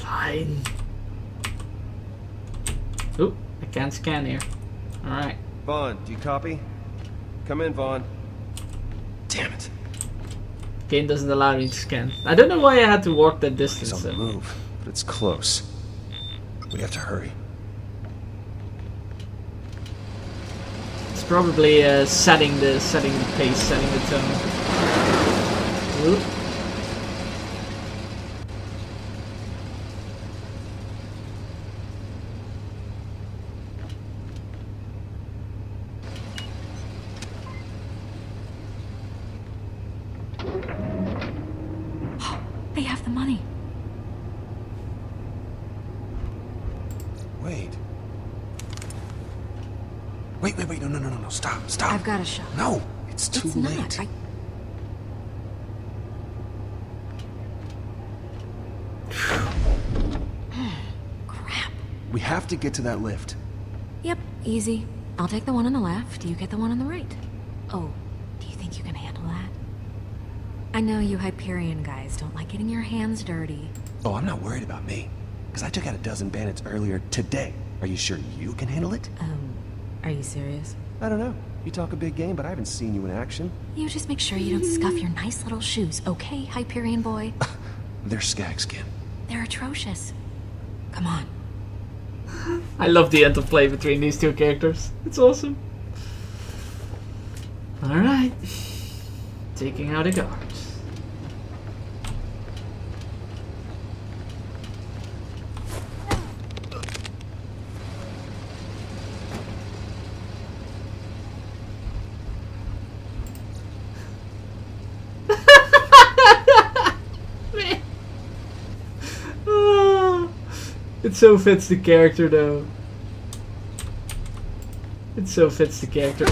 Fine. Oop, I can't scan here. Alright. Vaughn, do you copy? Come in, Vaughn. Damn it. Game doesn't allow me to scan. I don't know why I had to walk that He's distance. on the move, but it's close. We have to hurry. It's probably setting the pace, setting the tone. Oop. They have the money. Wait. Wait, no, stop. I've got a shot. No, it's too late. Not. Crap. We have to get to that lift. Yep, easy. I'll take the one on the left, you get the one on the right. Oh, do you think you can handle that? I know you Hyperion guys don't like getting your hands dirty. Oh, I'm not worried about me. Because I took out a dozen bandits earlier today. Are you sure you can handle it? Are you serious? I don't know. You talk a big game, but I haven't seen you in action. You just make sure you don't scuff your nice little shoes, okay, Hyperion boy? They're skag skin. They're atrocious. Come on. I love the interplay between these two characters. It's awesome. Alright. Taking out the guards. It so fits the character though. It so fits the character.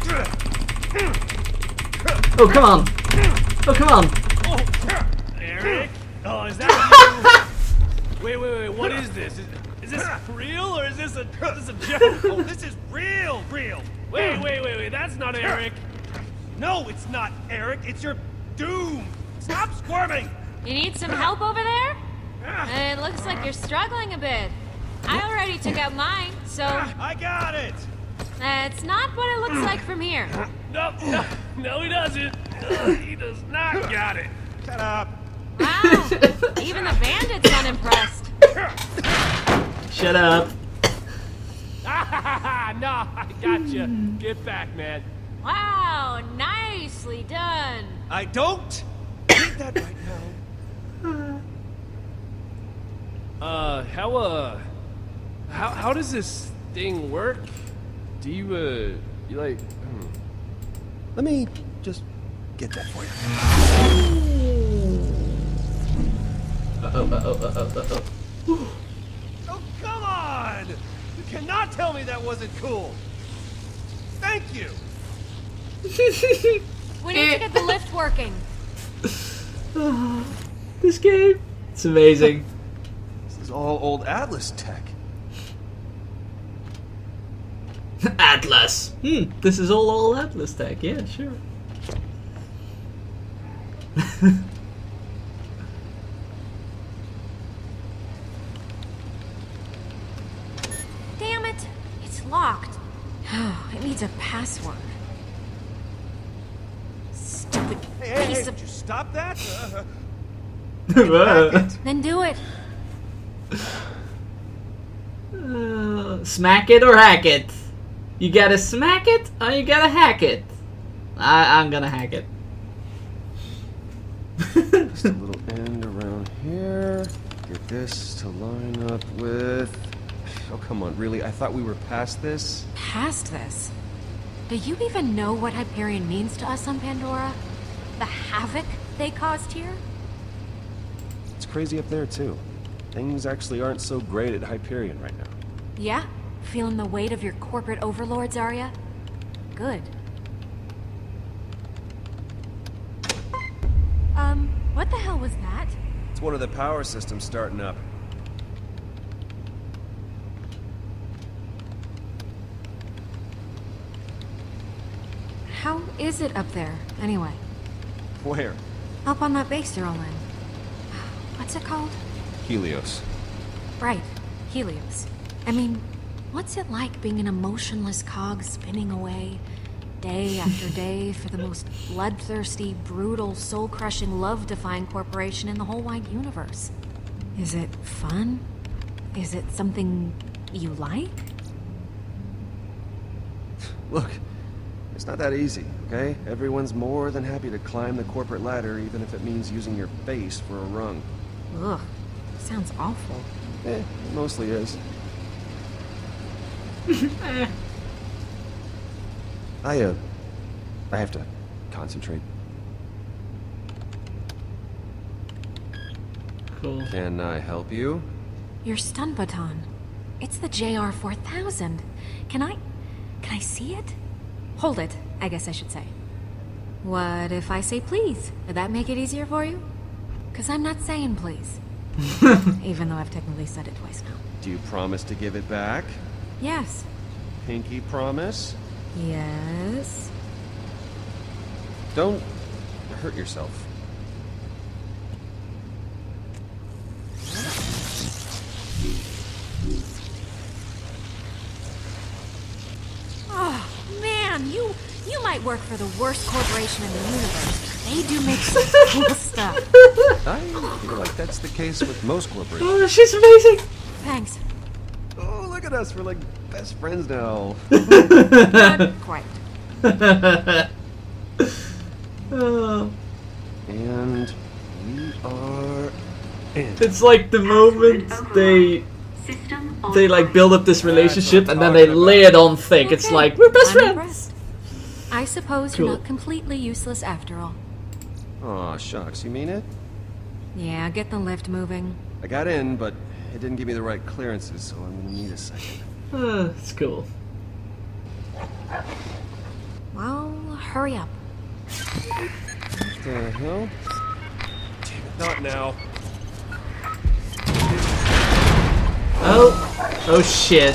Oh come on! Oh come on! Eric? Oh, is that you? Wait, what is this? Is this real or is this a joke? Oh, this is real! Wait, that's not Eric. No, it's not Eric, it's your doom! Stop squirming! You need some help over there? It looks like you're struggling a bit. I already took out mine, so... I got it! It's not what it looks like from here. No, he doesn't. He does not got it. Shut up. Wow, even the bandit's unimpressed. Shut up. No, I gotcha. Get back, man. Wow, nicely done. I don't need that right now. How does this thing work? Do you, like... Let me just get that for you. Oh, come on! You cannot tell me that wasn't cool! Thank you! We need to get the lift working. This game, it's amazing. This is all old Atlas tech. Atlas. This is all Atlas tech. Yeah, sure. Damn it! It's locked. It needs a password. Stupid piece Did you stop that? Then do it. Smack it or hack it. You gotta smack it or you gotta hack it. I'm gonna hack it. Just a little end around here. Get this to line up with... Oh, come on, really? I thought we were past this? Past this? Do you even know what Hyperion means to us on Pandora? The havoc they caused here? It's crazy up there, too. Things actually aren't so great at Hyperion right now. Yeah? Feeling the weight of your corporate overlords, are ya? Good. What the hell was that? It's one of the power systems starting up. How is it up there, anyway? Where? Up on that base they're all in. What's it called? Helios. Right. Helios. I mean, what's it like being an emotionless cog spinning away, day after day, for the most bloodthirsty, brutal, soul-crushing, love-defying corporation in the whole wide universe? Is it fun? Is it something you like? Look, it's not that easy, okay? Everyone's more than happy to climb the corporate ladder, even if it means using your face for a rung. Ugh. Sounds awful. It mostly is. I have to concentrate. Cool. Can I help you? Your stun baton. It's the JR-4000. Can I see it? Hold it, I guess I should say. What if I say please? Would that make it easier for you? 'Cause I'm not saying please. Even though I've technically said it twice now. Do you promise to give it back? Yes. Pinky promise? Yes. Don't hurt yourself. Oh, man, you might work for the worst corporation in the universe. They do make some cool stuff. I feel like that's the case with most corporations. Oh, she's amazing. Thanks. Oh, look at us. We're like best friends now. Not quite. Oh. And we are in. It's like the moment they like build up this relationship and then they lay it on thick. It's Okay, like we're best I'm friends. impressed. I suppose Cool. you're not completely useless after all. Aw, shucks. You mean it? Yeah, get the lift moving. I got in, but it didn't give me the right clearances, so I'm gonna need a second. It's cool. Well, hurry up. What the hell? Damn it, not now. Oh shit.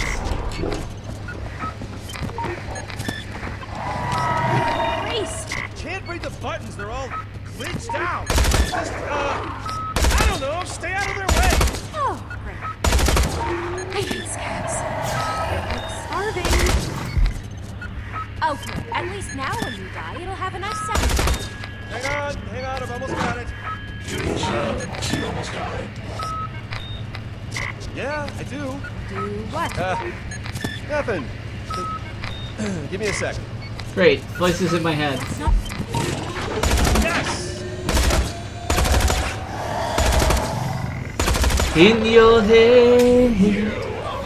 Reese! Can't read the buttons, they're all glitched out. Just, I don't know, stay out of their way. Oh, great. I hate scabs. Starving. Okay, at least now when you die, it'll have a nice sound. Hang on, I've almost got it. Yeah, I do. Do what? Nothing. Give me a sec. Great. Voices in my head. That's not... Yes! In your head.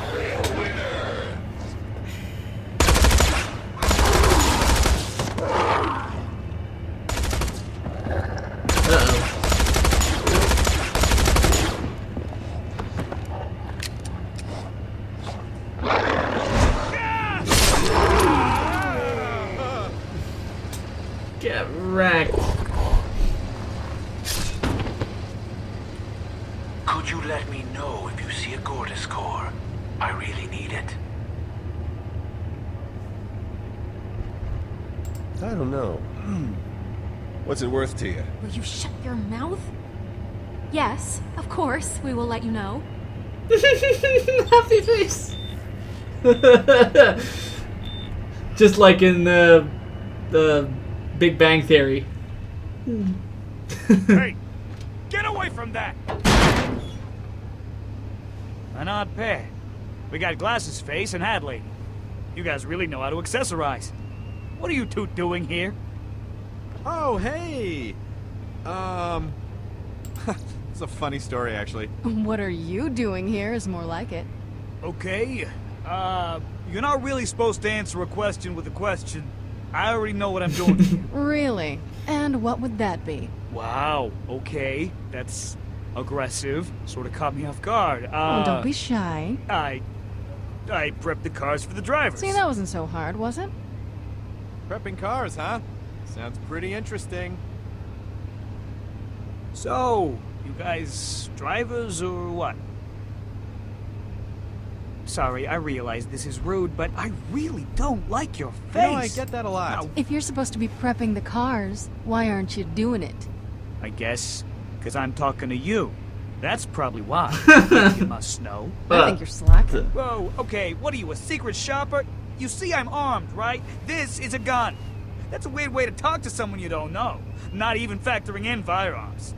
Get wrecked. Could you let me know if you see a Gortys core? I really need it. I don't know. What's it worth to you? Will you shut your mouth? Yes, of course, we will let you know. Happy face. Just like in the Big Bang Theory. Hey, get away from that! An odd pair. We got Glasses Face and Hadley. You guys really know how to accessorize. What are you two doing here? Oh, hey! It's a funny story, actually. What are you doing here is more like it. Okay, you're not really supposed to answer a question with a question. I already know what I'm doing here. Really? And what would that be? Wow, okay. That's aggressive. Sort of caught me off guard. Oh, don't be shy. I prepped the cars for the drivers. See, that wasn't so hard, was it? Prepping cars, huh? Sounds pretty interesting. So, you guys drivers or what? Sorry, I realize this is rude, but I really don't like your face. You know, I get that a lot. Now, If you're supposed to be prepping the cars, why aren't you doing it? I guess, because I'm talking to you. That's probably why. You must know. I think you're slacking. Whoa, okay, what are you, a secret shopper? You see I'm armed, right? This is a gun. That's a weird way to talk to someone you don't know, not even factoring in firearms.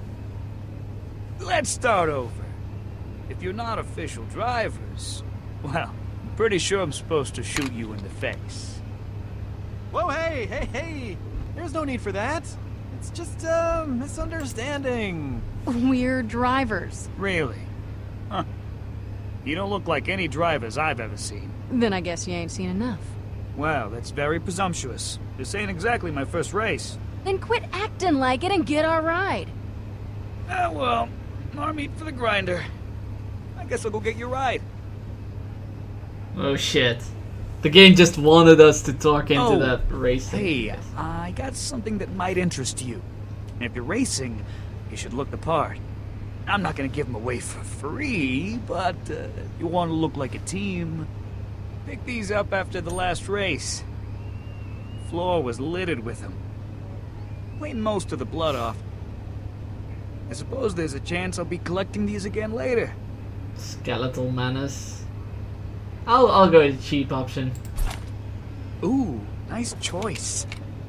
Let's start over. If you're not official drivers, well, I'm pretty sure I'm supposed to shoot you in the face. Whoa, hey! There's no need for that. It's just a misunderstanding. We're drivers. Really? Huh. You don't look like any drivers I've ever seen. Then I guess you ain't seen enough. Well, that's very presumptuous. This ain't exactly my first race. Then quit acting like it and get our ride. Ah, well, more meat for the grinder. I guess I'll go get your ride. Oh shit. The game just wanted us to talk into that racing. Hey, I got something that might interest you. And if you're racing, you should look the part. I'm not gonna give them away for free, but you want to look like a team. Pick these up after the last race. The floor was littered with them. Cleaned most of the blood off. I suppose there's a chance I'll be collecting these again later. Skeletal Menace. I'll go with the cheap option. Ooh, nice choice.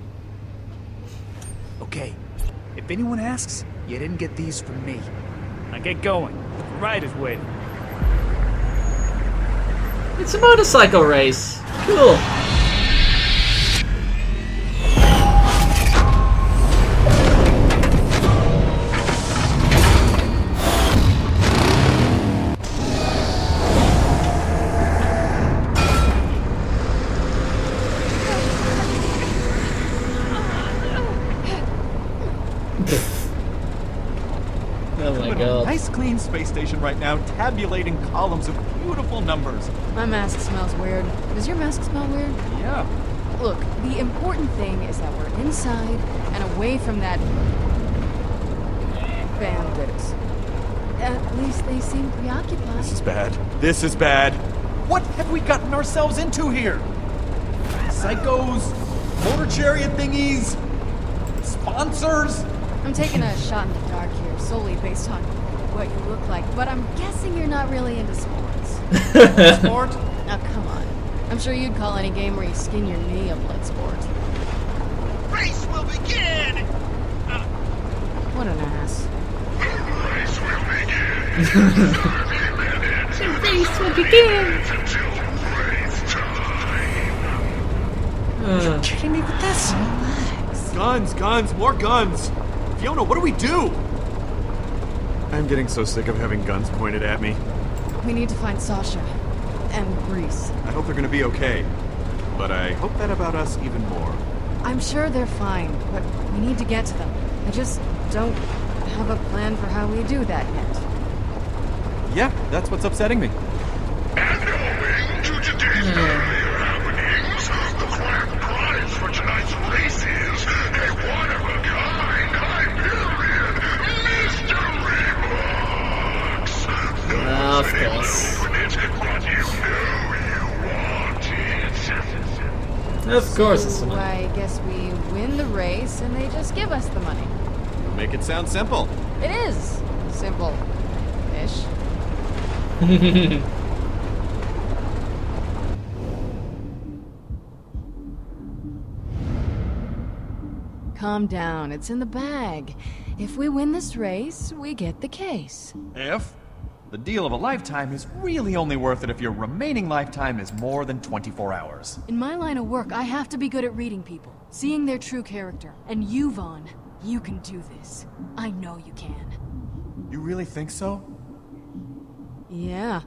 Okay, if anyone asks, you didn't get these from me. Now get going. The ride is waiting. It's a motorcycle race. Cool. Oh my god. Nice clean space station right now, tabulating columns of beautiful numbers. My mask smells weird. Does your mask smell weird? Yeah. Look, the important thing is that we're inside and away from that bandits. At least they seem preoccupied. This is bad. This is bad. What have we gotten ourselves into here? Psychos, motor chariot thingies, sponsors. I'm taking a shot in the dark here, solely based on what you look like, but I'm guessing you're not really into sports. Sport? Now, come on. I'm sure you'd call any game where you skin your knee a blood sport. Race will begin! What an ass. Race will begin! The race will begin! Until race time! Kidding me with this? Guns, more guns! Fiona, what do we do? I'm getting so sick of having guns pointed at me. We need to find Sasha. And Reese. I hope they're gonna be okay. But I hope that about us even more. I'm sure they're fine, but we need to get to them. I just don't have a plan for how we do that yet. Yeah, that's what's upsetting me. And owing to today's earlier happenings, the grand prize for tonight's race is a one-of-a-kind Hyperion mystery box! Of course. Of course it's the So money. I guess we win the race and they just give us the money. You'll make it sound simple. It is simple-ish. Calm down, it's in the bag. If we win this race, we get the case. If? The deal of a lifetime is really only worth it if your remaining lifetime is more than 24 hours. In my line of work, I have to be good at reading people, seeing their true character. And you, Vaughn, you can do this. I know you can. You really think so? Yeah.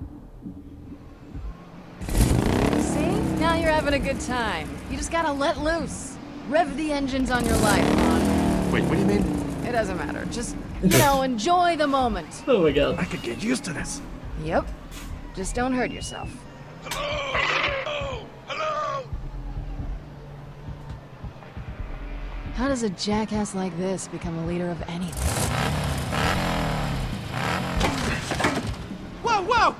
See? Now you're having a good time. You just gotta let loose. Rev the engines on your life, Vaughn. Wait, what do you mean? It doesn't matter. Just, enjoy the moment. Oh my god. I could get used to this. Yep. Just don't hurt yourself. Hello? Hello? How does a jackass like this become a leader of anything? Whoa!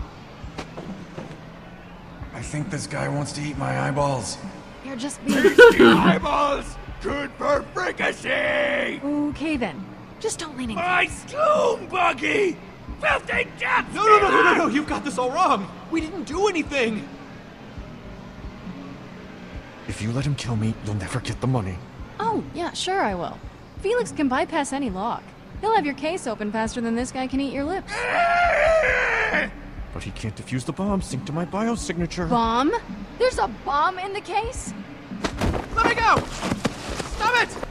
I think this guy wants to eat my eyeballs. You're just being... Eyeballs! Good for fricassee! Okay then. Just don't lean in. My doom buggy! filthy death! No, you've got this all wrong. We didn't do anything. If you let him kill me, you'll never get the money. Oh, yeah, sure I will. Felix can bypass any lock. He'll have your case open faster than this guy can eat your lips. But he can't defuse the bomb synced to my biosignature. Bomb? There's a bomb in the case? Let me go! Stop it!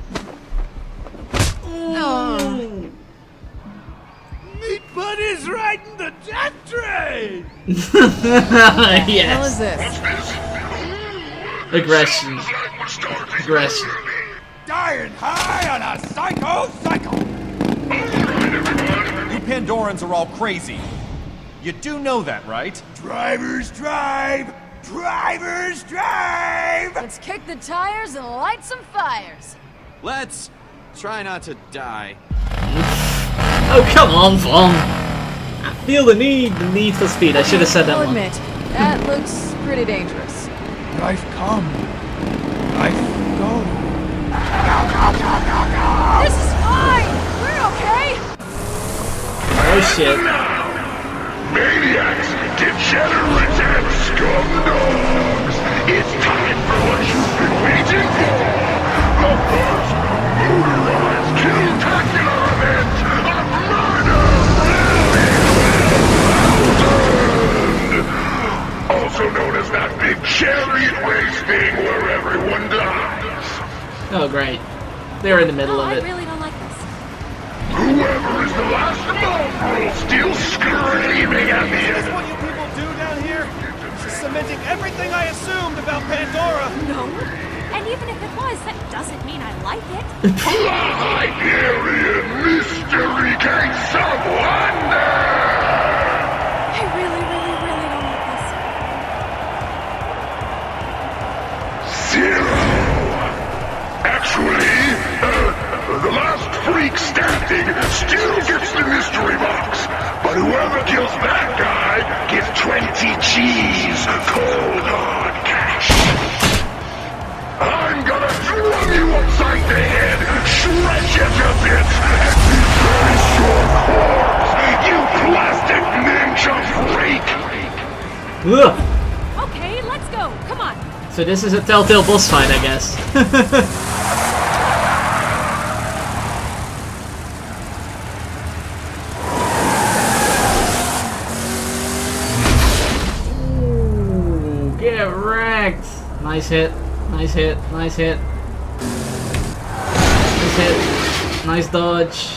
Oh. Meat Buddy's riding the death train! What is Yes. this? Aggression. Aggression. Dying high on a psycho! You Pandorans are all crazy. You do know that, right? Drivers drive! Drivers drive! Let's kick the tires and light some fires. Let's try not to die. Oh, come on, Vaughn. I feel the need for speed. I should have said that I'll one. admit, that looks pretty dangerous. Life come. Life go. This is fine! We're okay! Oh, shit. Maniacs, degenerates, and scum dogs! It's time for what you've been waiting for! The first motorized kill-tacular event of Murder Really Also known as that big chariot race thing where everyone dies. Oh, great. They're in the middle No, of I it. really don't like this. Whoever is the last mongrel still screaming at the Is this end. what you people do down here? Just cementing everything I assumed about Pandora! No. And even if it was, that doesn't mean I like it. Hyperion Mystery Gates of Wonder! I really, really, really don't like this. Zero! Actually, the last freak standing still gets the mystery box. But whoever kills that guy gets 20 G's cold hard cash. I'm gonna drum you upside the head, shred you to bits, and replace your corpse, you plastic ninja freak! Ugh. Okay, let's go. Come on. So this is a Telltale boss fight, I guess. Ooh, get wrecked. Nice hit. Nice hit. Nice hit. Nice hit. Nice dodge.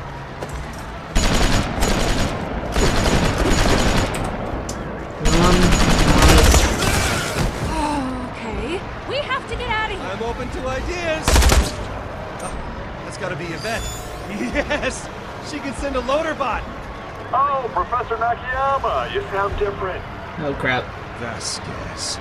Okay. We have to get out of here. I'm open to ideas! Oh, that's gotta be Yvette. Yes! She can send a loader bot! Oh, Professor Nakayama, you sound different. Oh crap. Vasquez.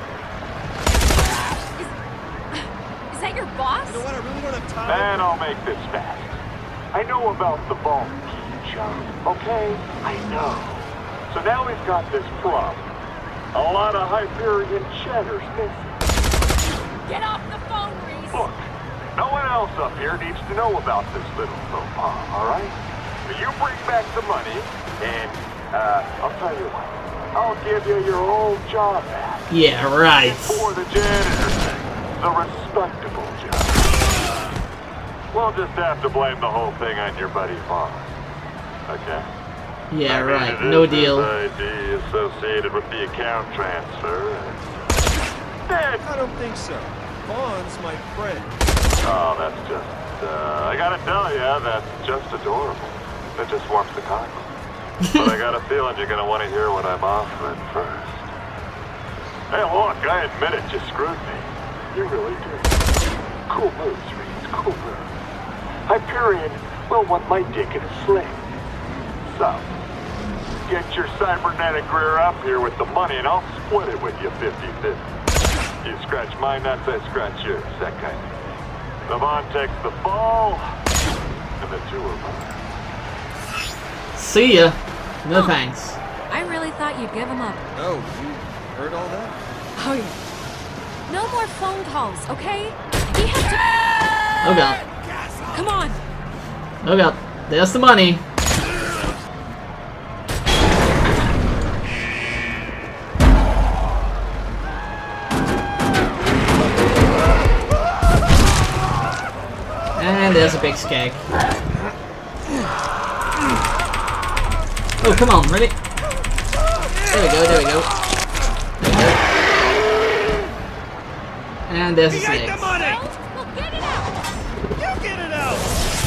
Is that your boss? You know what? I really don't have time. And I'll make this fast. I know about the vault key, John. Okay? I know. So now we've got this problem. A lot of Hyperion cheddar's missing. Get off the phone, Reese. Look, no one else up here needs to know about this little faux pas, alright? So you bring back the money, and, I'll tell you what. I'll give you your old job back. Yeah, right. For the janitor thing. The respectable job. We'll just have to blame the whole thing on your buddy Vaughn. Okay? Yeah, I mean, right. it No is deal. this ID associated with the account transfer. Dead. I don't think so. Vaughn's my friend. Oh, that's just, I gotta tell you, that's just adorable. That just warms the cockle. But I got a feeling you're gonna want to hear what I'm offering first. Hey, look, I admit it, you screwed me. You really did. Cool moves, Reese, cool moves. Hyperion will want my dick in a sling. So, get your cybernetic rear up here with the money and I'll split it with you 50-50. You scratch my nuts, I scratch yours, that kind of thing. Savant takes the fall, and the two are mine. See ya. No thanks. I really thought you'd give him up. Oh, you heard all that? Oh, yeah. No more phone calls, okay? We have to... Oh god. Come on. Oh god. There's the money. there's a big skag. Oh, come on, really? There we go, there we go. There we go. And there's a snake. The money! Well, get it out! You get it out!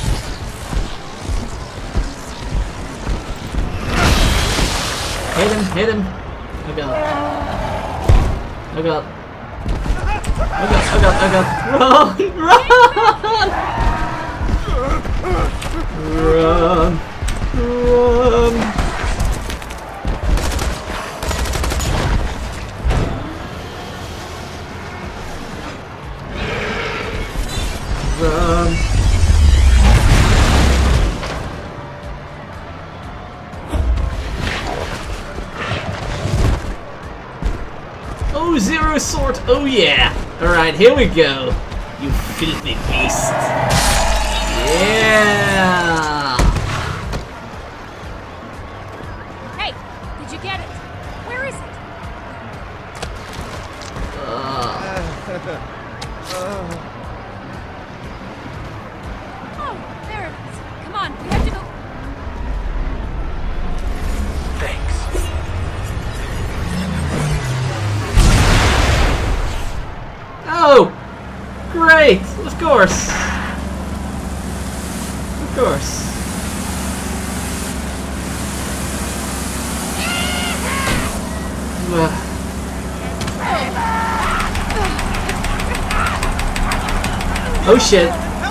Hit him, hit him. Oh god. Oh god. Oh god, oh god, oh god. Run! Run! Run! Run! Oh, Zero Sword! Oh yeah! Alright, here we go! You filthy beast! Yeah! Hey, did you get it? Where is it? Oh, there it is. Come on, we have to go. Oh! Great! Of course! Of course. Oh shit!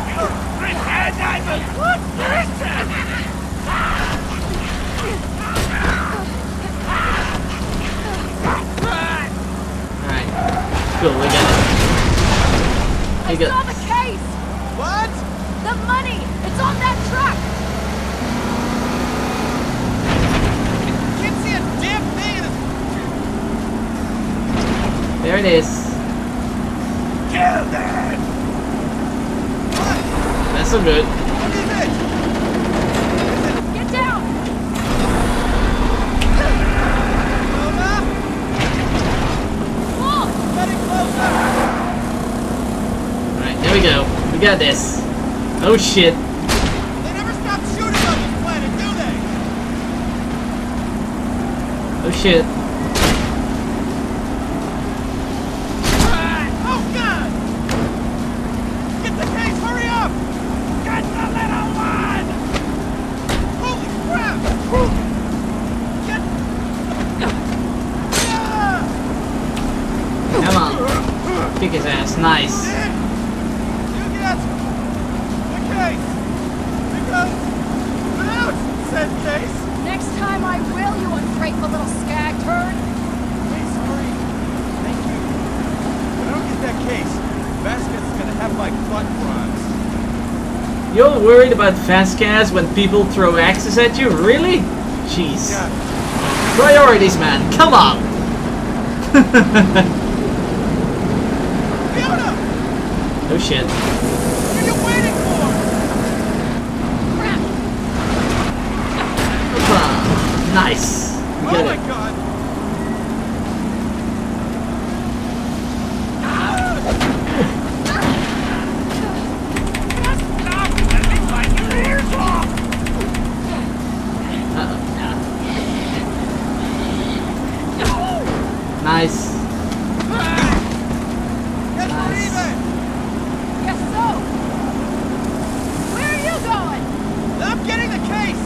Alright. Cool, we got it. I saw the case! What? The money! It's on that truck! Can't see a damn thing in this. There it is. Kill them! That's so good. What is it? Get down! Mama? Whoa! Getting closer! Alright, there we go. We got this. Oh shit. They never stop shooting on this planet, do they? Oh shit. Oh god! Get the case, hurry up! Get the little one! Holy crap! Get... Come on. Kick his ass. Nice. You get the case! Because without said case... Next time I will, you ungrateful little skag turd! Hey, sorry. Thank you. When I don't get that case, Vasquez is gonna have my butt bronze. You're worried about Vasquez when people throw axes at you? Really? Jeez. Yeah. Priorities, man. Come on. Fiona! Oh shit. What are you waiting for? Crap! Hoppa. Nice. We Oh got my it. god! Nice. Let's believe it! Guess so! Where are you going? I'm getting the case!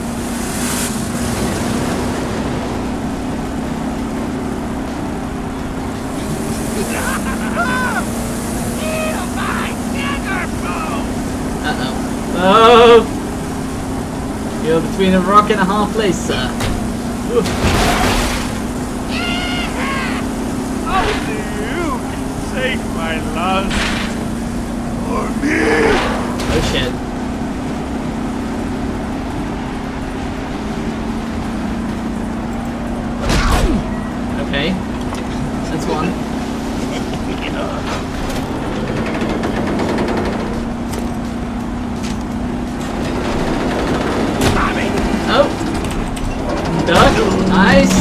Uh-oh. Oh! You're between a rock and a hard place, sir. Oof. Only you can save my love. For me. Oh shit. Okay. That's one. Oh! Duck. Nice.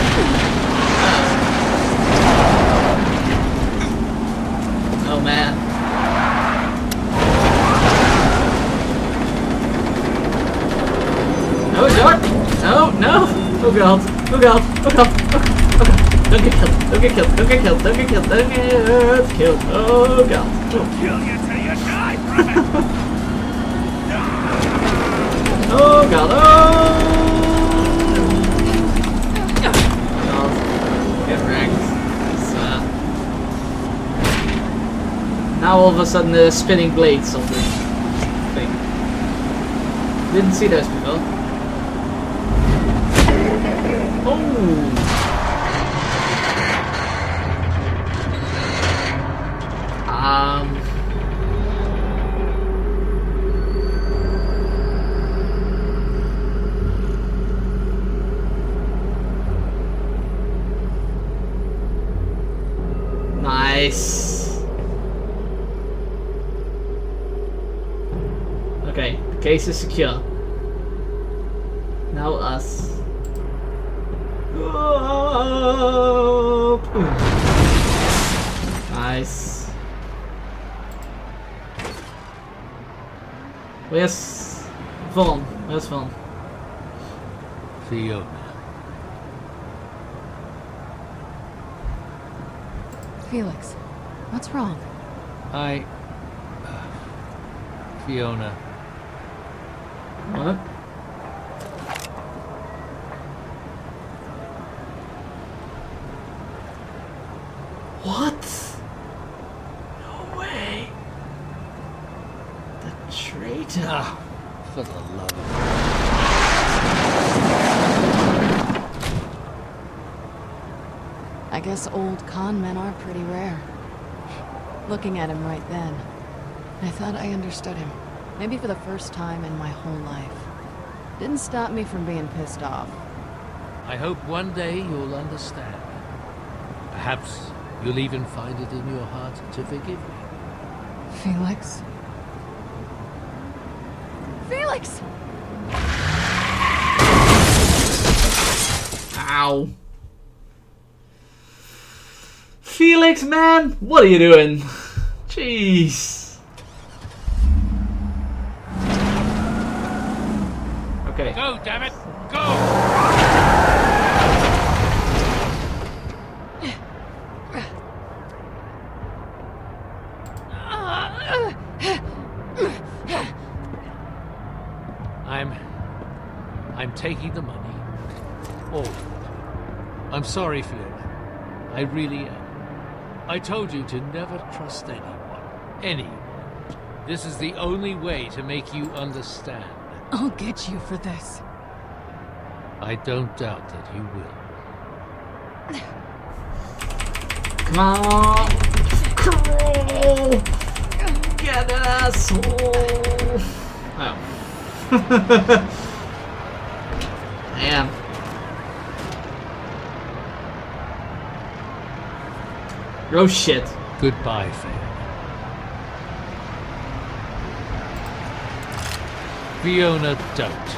Oh man. Oh god. Oh god. Oh god. Oh god. Don't get killed. Don't get killed. Don't get killed. Don't get killed. Don't get killed. Oh god. We'll kill you till you die from it. Oh god. Oh god. Get wrecked. Now all of a sudden there's spinning blades on this thing. Didn't see those before. Oh! Nice. Okay, the case is secure. Now us. Nice. Where's Vaughn? Where's Vaughn? Fiona. Felix, what's wrong? Fiona. What? What? No way. The traitor. For the love of I guess old con men are pretty rare. Looking at him right then, I thought I understood him. Maybe for the first time in my whole life. Didn't stop me from being pissed off. I hope one day you'll understand. Perhaps you'll even find it in your heart to forgive me. Felix? Felix! Ow. Felix, man! What are you doing? Jeez. Okay. Go, damn it! Go! I'm taking the money. All of it. I'm sorry, Fiona. I really am. I told you to never trust anyone. Anyone. This is the only way to make you understand. I'll get you for this. I don't doubt that you will. Come on! Crawl! Get it, asshole! Oh. Damn. Oh shit. Goodbye, Fiona. Fiona, don't.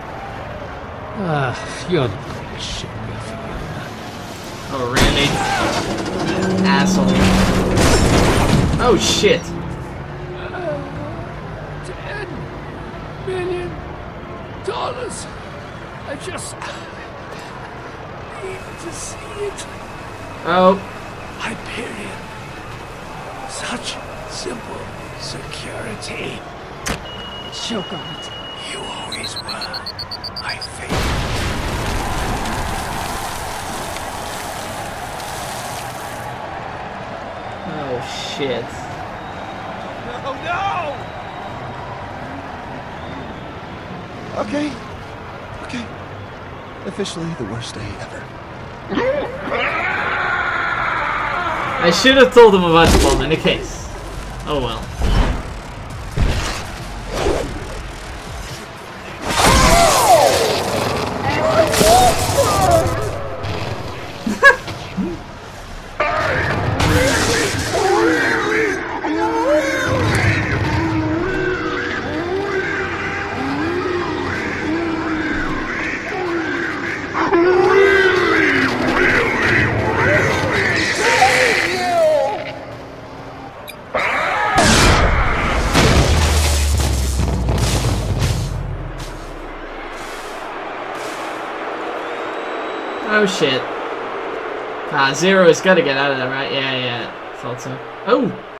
You're the greatest shit, Fiona. Oh, really? Asshole. Oh shit. $10 million. I just need to see it. Oh. Hyperion. Such simple security. Choke on it. You always were my favorite. Oh shit. No, no! Okay. Okay. Officially the worst day ever. I should have told him about the bomb in the case. Oh well. Oh shit. Ah, Zero has got to get out of there, right? Yeah, thought so. Oh!